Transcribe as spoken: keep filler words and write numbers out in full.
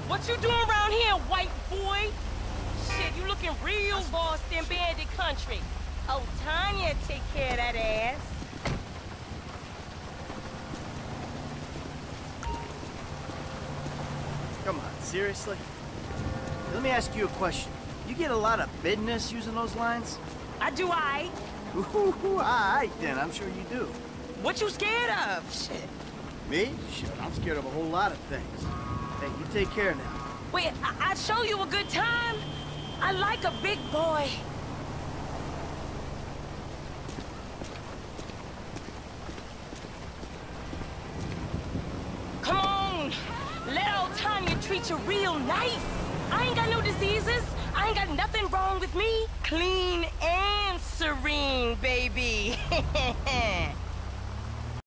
What you doing around here, white boy? Shit, you looking real lost in bandit country. Oh, Tanya take care of that ass. Come on, seriously? Let me ask you a question. You get a lot of business using those lines? I do I. Ooh, all right then, I'm sure you do. What you scared of? Shit. Me? Shit, I'm scared of a whole lot of things. Hey, you take care now. Wait, I I'd show you a good time. I like a big boy. Come on. Let old Tanya treat you real nice. I ain't got no diseases. I ain't got nothing wrong with me. Clean and serene, baby.